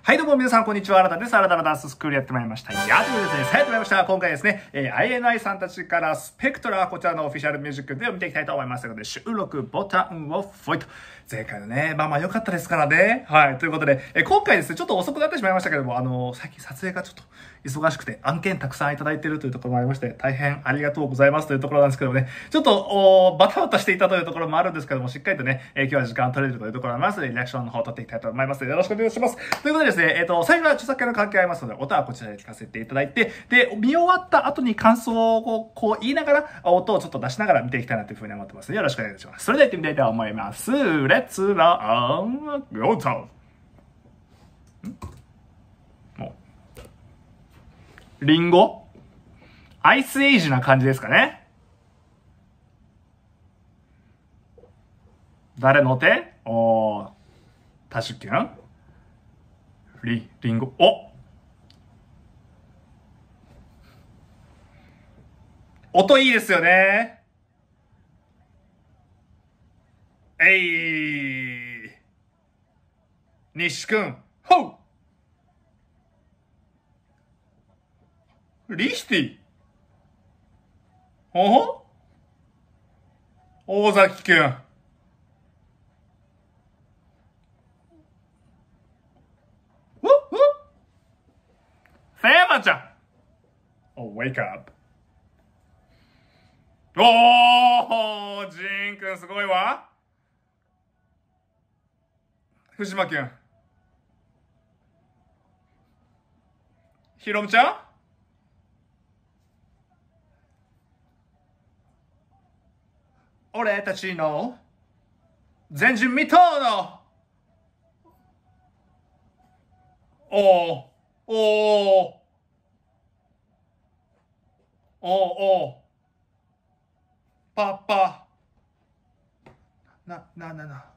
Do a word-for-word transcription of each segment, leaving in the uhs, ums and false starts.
はい、どうも皆さん、こんにちは。新たです。新たなダンススクールやってまいりました。やというですね、さあやってまいりました。今回ですね、えー、アイエヌアイ さんたちからスペクトラ、こちらのオフィシャルミュージックビデオを見ていきたいと思いますので、収録ボタンをフォイと。前回のね、まあまあ良かったですからね。はい、ということで、えー、今回ですね、ちょっと遅くなってしまいましたけども、あのー、最近撮影がちょっと忙しくて、案件たくさんいただいているというところもありまして、大変ありがとうございますというところなんですけどもね、ちょっと、おバタバタしていたというところもあるんですけども、しっかりとね、えー、今日は時間取れるというところがありますので、リアクションの方を取っていきたいと思いますので、よろしくお願いします。ということでですね、えっ、ー、と、最後は著作権の関係ありますので、音はこちらで聞かせていただいて、で、見終わった後に感想をこう、こう言いながら、音をちょっと出しながら見ていきたいなというふうに思ってますので、よろしくお願いします。それでは行ってみたいと思います。レッツランゴートんもう。リンゴアイスエイジな感じですかね。誰の手おー、多出権リ、リンゴ、お音いいですよね。えい西くん、ほうリヒティほほ大崎くんフェーマちゃん。お、wake up。おー、ジーンくんすごいわ。藤間くん。ひろむちゃん。俺たちの前人未到のおー、おー、おー、おー、パパ。な、な、な、な。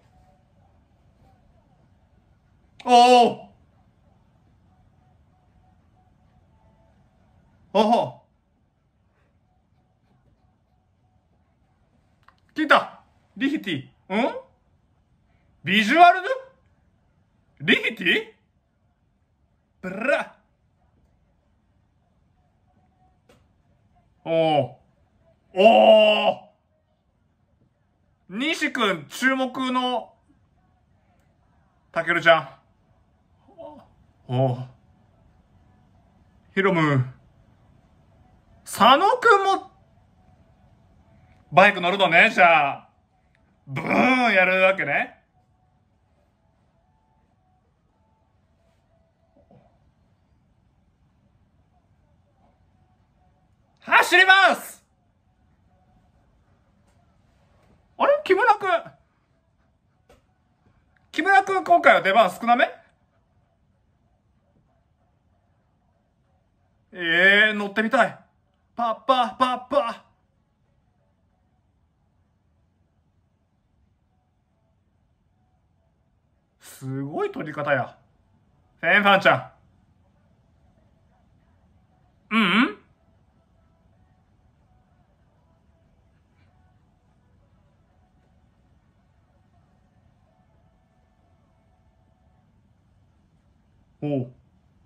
おー、おー、来たリヒティ。んビジュアルリヒティブラおー、おー、西くん注目のたけるちゃん。おー、ヒロム佐野くんもバイク乗るのね。じゃあブーンやるわけね。走ります。あれ木村くん木村くん今回は出番少なめ。ええー、乗ってみたい。パッパパッパ。すごい撮り方や。フェンファンちゃん。うんうんおう。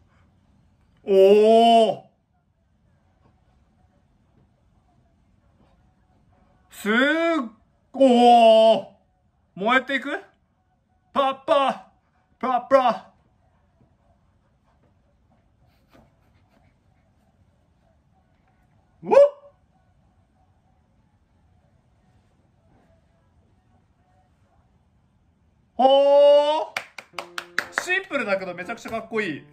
おー。すーおー。燃えていくパッパパッパおっほー。シンプルだけどめちゃくちゃかっこいい。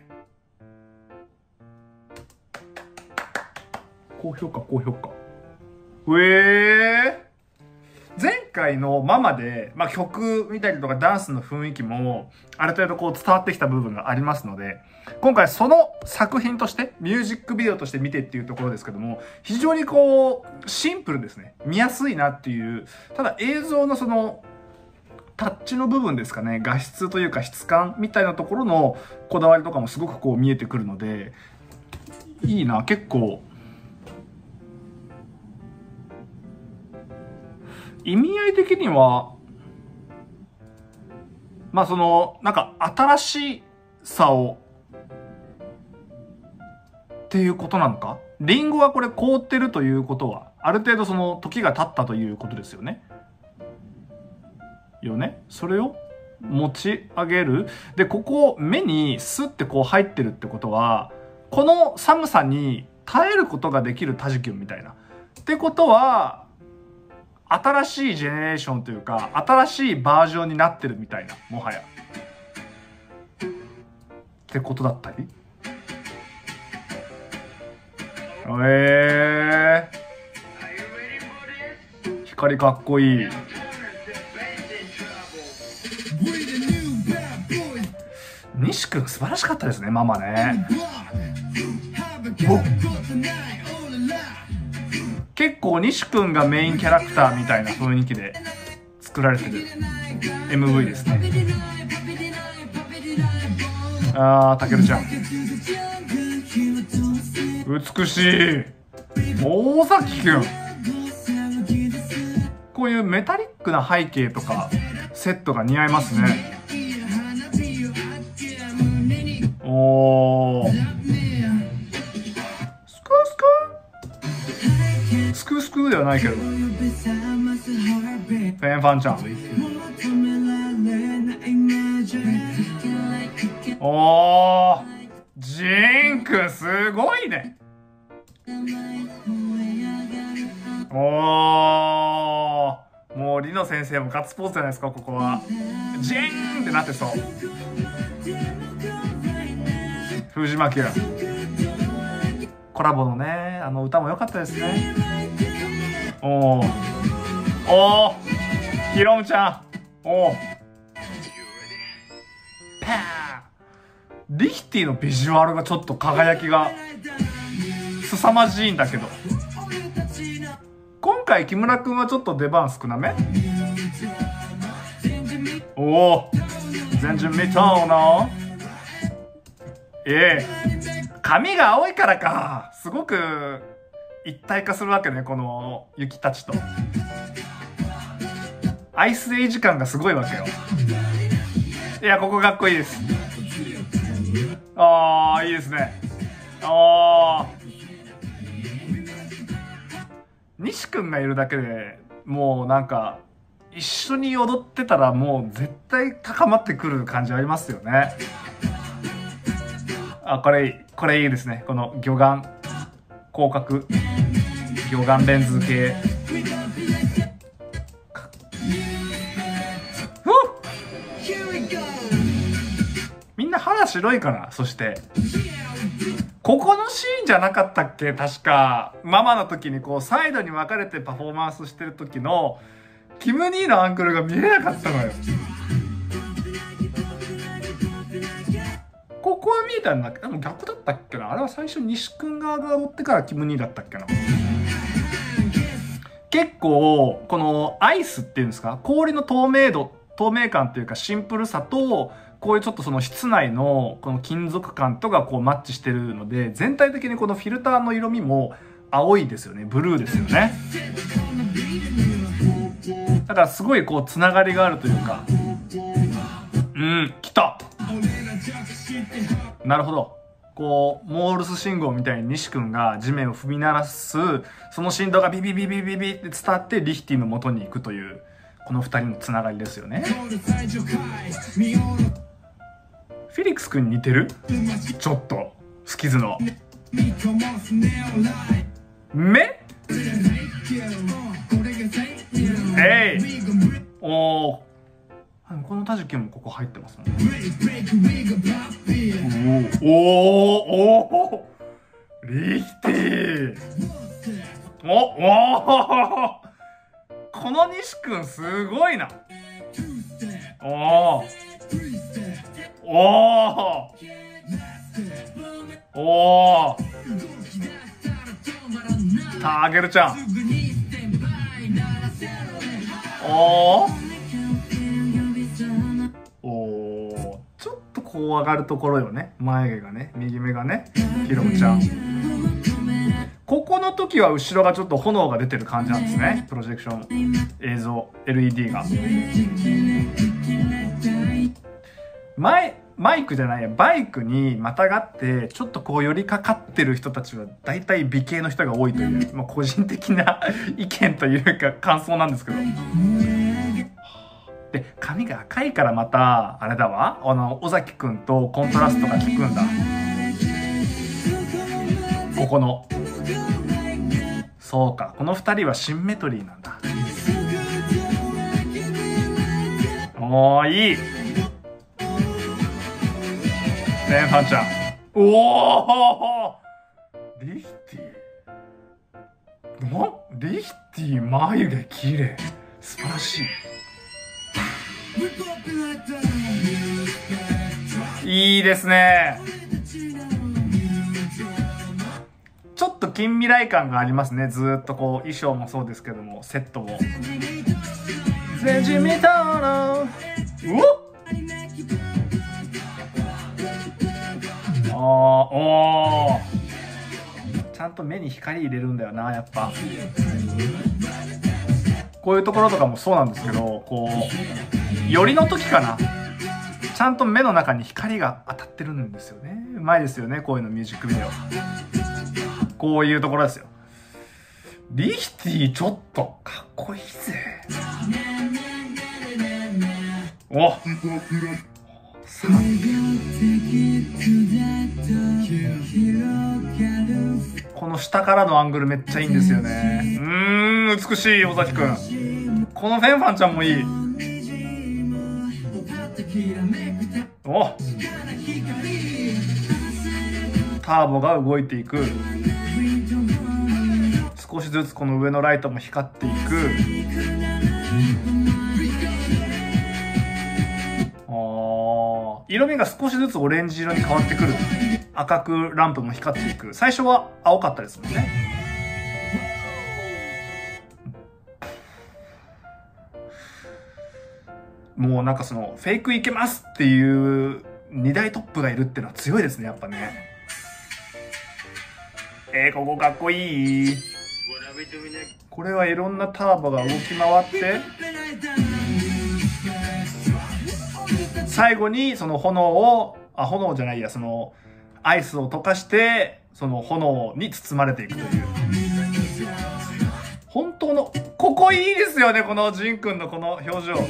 高評価高評価。うえー。前回のママで、まあ、曲見たりとかダンスの雰囲気もある程度こう伝わってきた部分がありますので、今回その作品としてミュージックビデオとして見てっていうところですけども、非常にこうシンプルですね。見やすいなっていう。ただ映像のそのタッチの部分ですかね、画質というか質感みたいなところのこだわりとかもすごくこう見えてくるので、いいな。結構意味合い的には、まあその、なんか新しいさをっていうことなのか。リンゴはこれ凍ってるということはある程度その時が経ったということですよね。よね。それを持ち上げる。でここ目にスッてこう入ってるってことはこの寒さに耐えることができるタジキュンみたいな。ってことは新しいジェネレーションというか新しいバージョンになってるみたいな、もはやってことだったり。えー、光かっこいい。西くん素晴らしかったですね、ママね。結構西くんがメインキャラクターみたいな雰囲気で作られてる エムブイ ですね。あー、たけるちゃん美しい。大崎くん、こういうメタリックな背景とかセットが似合いますね。おー、スクスクスクスクではないけど、フェンファンちゃん。おー、ジンくんすごいね。おー、もうリノ先生もガッツポーズじゃないですか。ここはジーンってなってそう。藤巻らコラボのね、あの歌も良かったですね。おーおー、ひろむちゃん、おー、パー。リヒティのビジュアルがちょっと輝きが凄まじいんだけど、今回木村くんはちょっと出番少なめ。おお、全然見たうな。ええ、髪が青いからか、すごく一体化するわけね、この雪たちと。アイスエイジ感がすごいわけよ。いや、ここかっこいいです。ああ、いいですね。ああ、西くんがいるだけでもうなんか一緒に踊ってたらもう絶対高まってくる感じありますよね。あ、これこれいいですね。この魚眼広角魚眼レンズ系。みんな肌白いから。そしてここのシーンじゃなかったっけ、確かママの時にこうサイドに分かれてパフォーマンスしてる時のキム兄のアングルが見えなかったのよ。ここは見えたんだけど、でも逆だったっけな。あれは最初西くん側が踊ってからキム兄だったっけな。結構このアイスっていうんですか、氷の透明度透明感っていうかシンプルさと、こういうちょっとその室内のこの金属感とがこうマッチしてるので、全体的にこのフィルターの色味も青いですよね。ブルーですよね。だからすごいこうつながりがあるというか。うん、来た。なるほど。こうモールス信号みたいに西くんが地面を踏み鳴らす、その振動がビビビビビビって伝わってリヒティの元に行くという、このふたりのつながりですよね。フィリックスくんに似てる？ちょっとスキズの目？えい、おー、このタジキもここ入ってますもんね。おーおーおー、リヒティ、おおー、この西くんすごいな。おーおーおー、タゲルちゃん、おーおー、ちょっとこう上がるところよね。眉毛がね、右目がね、ヒロムちゃん。ここの時は後ろがちょっと炎が出てる感じなんですね。プロジェクション映像 エルイーディー が前マイクじゃないや、バイクにまたがって、ちょっとこう寄りかかってる人たちは、大体美形の人が多いという、まあ、個人的な意見というか感想なんですけど。で、髪が赤いからまた、あれだわ、あの、尾崎くんとコントラストが効くんだ。ここの。そうか、この二人はシンメトリーなんだ。おー、いい。ねファンちゃん。おおリヒティ。なリヒティ眉毛綺麗。素晴らしい。いいですね。ちょっと近未来感がありますね。ずーっとこう衣装もそうですけども、セットも。前人未到の。うおっ。あーおーちゃんと目に光入れるんだよな、やっぱ。こういうところとかもそうなんですけど、こう寄りの時かな、ちゃんと目の中に光が当たってるんですよね。うまいですよね、こういうのミュージックビデオ。こういうところですよ。リヒティちょっとかっこいいぜ。おっこの下からのアングルめっちゃいいんですよね。うーん、美しい尾崎くん。このフェンファンちゃんもいい。おターボが動いていく。少しずつこの上のライトも光っていく。色味が少しずつオレンジ色に変わってくる。赤くランプも光っていく。最初は青かったですもんね。もうなんかそのフェイクいけますっていう二大トップがいるっていうのは強いですね、やっぱね。えー、ここかっこいい。これはいろんなターボが動き回って最後にその炎を、あ、炎じゃないや、そのアイスを溶かして、その炎に包まれていくという。本当の、ここいいですよね、このジンくんのこの表情。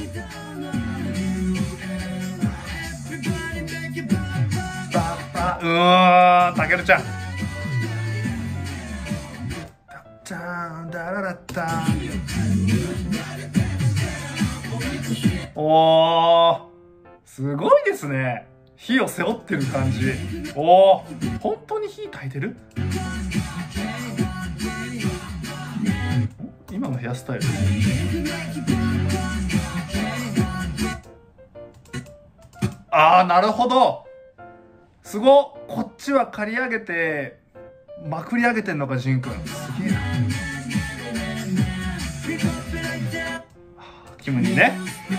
うーん、たけるちゃん。ダッダララッタおー。すごいですね。火を背負ってる感じ。おお、本当に火焚いてる？今のヘアスタイル。ああ、なるほど。すごっ。こっちは刈り上げてまくり上げてんのか、ジンくん。すげえな。キムニね。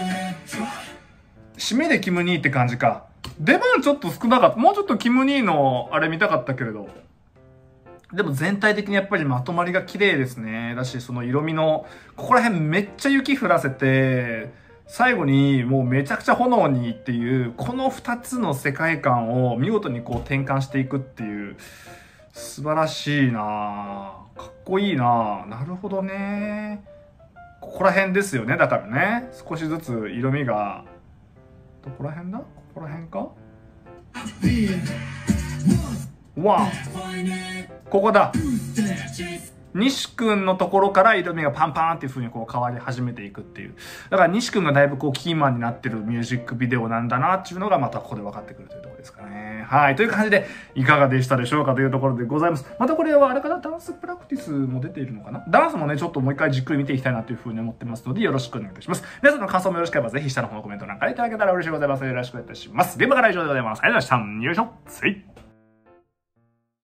締めでキムニーって感じか。出番ちょっと少なかった。もうちょっとキムニーのあれ見たかったけれど。でも全体的にやっぱりまとまりが綺麗ですね。だし、その色味の、ここら辺めっちゃ雪降らせて、最後にもうめちゃくちゃ炎にっていう、この二つの世界観を見事にこう転換していくっていう、素晴らしいなぁ。かっこいいなぁ。なるほどね。ここら辺ですよね。だからね。少しずつ色味が、どこら辺だ？ここら辺か？わあ、ここだ。西くんのところから色味がパンパンっていう風にこう変わり始めていくっていう。だから西くんがだいぶこうキーマンになってるミュージックビデオなんだなっていうのがまたここで分かってくるというところですかね。はい。という感じでいかがでしたでしょうかというところでございます。またこれはあれかな、ダンスプラクティスも出ているのかな。ダンスもね、ちょっともう一回じっくり見ていきたいなという風に思ってますのでよろしくお願いいたします。皆さんの感想もよろしければぜひ下の方のコメント欄からいただけたら嬉しいございます。よろしくお願いいたします。現場からは以上でございます。ありがとうございました。よいしょ。つい。